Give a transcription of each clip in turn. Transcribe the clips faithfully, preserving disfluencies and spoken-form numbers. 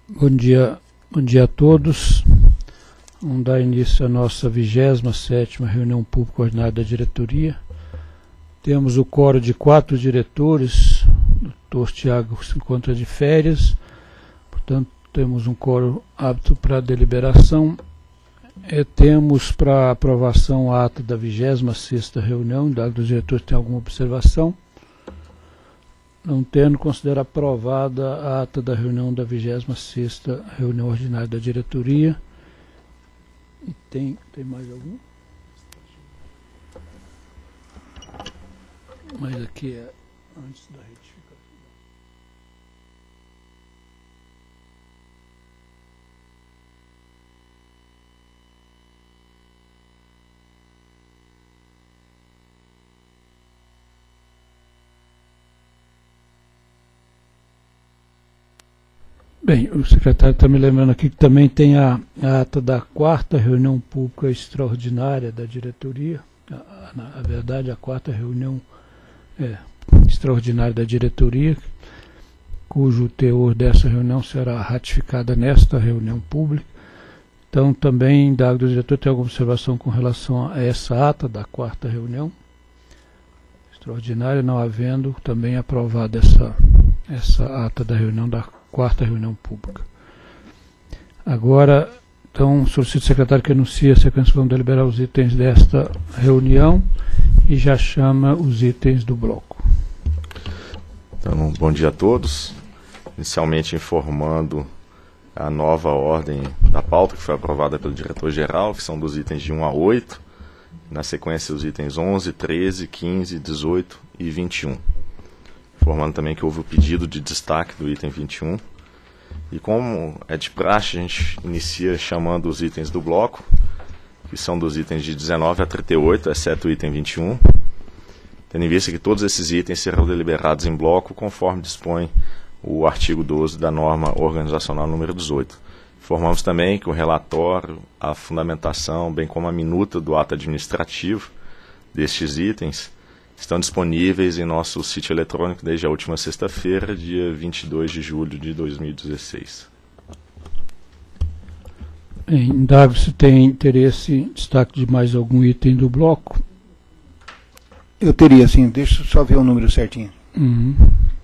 Bom dia, bom dia a todos. Vamos dar início à nossa vigésima sétima reunião pública ordinária da diretoria. Temos o quórum de quatro diretores. O doutor Tiago se encontra de férias, portanto temos um quórum apto para deliberação. É, temos para aprovação a ata da vigésima sexta reunião. Dado os diretores tem alguma observação? Não tendo, considero aprovada a ata da reunião da vigésima sexta reunião ordinária da diretoria. E tem, tem mais algum? Mas aqui é antes da retificação. Bem, o secretário está me lembrando aqui que também tem a, a ata da quarta reunião pública extraordinária da diretoria. A, na a verdade, a quarta reunião é, extraordinária da diretoria, cujo teor dessa reunião será ratificada nesta reunião pública. Então, também, dado o diretor, tem alguma observação com relação a essa ata da quarta reunião extraordinária, não havendo também aprovada essa, essa ata da reunião da quarta reunião pública. Agora, então, solicito ao secretário que anuncie a sequência. Vamos deliberar os itens desta reunião e já chama os itens do bloco. Então, bom dia a todos. Inicialmente informando a nova ordem da pauta que foi aprovada pelo diretor-geral, que são dos itens de um a oito. Na sequência, os itens onze, treze, quinze, dezoito e vinte e um. Informando também que houve o pedido de destaque do item vinte e um. E como é de praxe, a gente inicia chamando os itens do bloco, que são dos itens de dezenove a trinta e oito, exceto o item vinte e um. Tendo em vista que todos esses itens serão deliberados em bloco, conforme dispõe o artigo doze da norma organizacional número dezoito. Informamos também que o relatório, a fundamentação, bem como a minuta do ato administrativo destes itens, estão disponíveis em nosso sítio eletrônico desde a última sexta-feira, dia vinte e dois de julho de dois mil e dezesseis. Em dado se tem interesse em destaque de mais algum item do bloco? Eu teria, sim. Deixa eu só ver o número certinho. Uhum.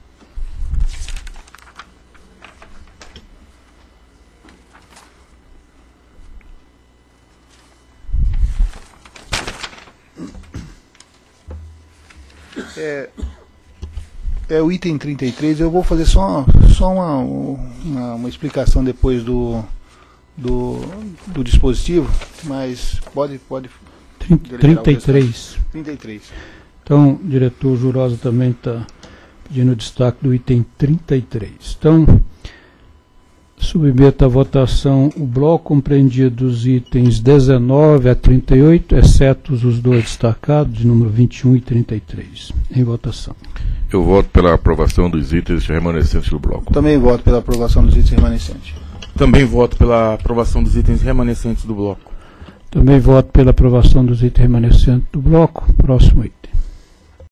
É, é o item trinta e três. Eu vou fazer só, só uma, uma, uma explicação depois do, do, do dispositivo, mas pode... pode trinta e três. trinta e três. Então, o diretor Jurosa também está pedindo destaque do item trinta e três. Então, submeto à votação o bloco compreendido dos itens dezenove a trinta e oito, exceto os dois destacados, de número vinte e um e trinta e três. Em votação. Eu voto pela aprovação dos itens remanescentes do bloco. Também voto pela aprovação dos itens remanescentes. Também voto pela aprovação dos itens remanescentes do bloco. Também voto pela aprovação dos itens remanescentes do bloco. Próximo item.